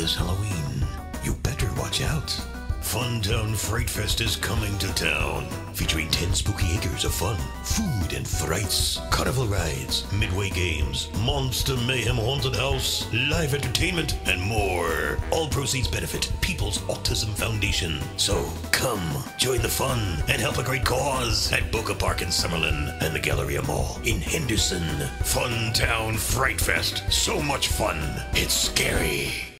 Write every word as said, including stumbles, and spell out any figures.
this Halloween. You better watch out. Funtown Fright Fest is coming to town, featuring ten spooky acres of fun, food and frights, carnival rides, midway games, Monster Mayhem Haunted House, live entertainment, and more. All proceeds benefit People's Autism Foundation. So come, join the fun, and help a great cause at Boca Park in Summerlin and the Galleria Mall in Henderson. Funtown Fright Fest. So much fun. It's scary.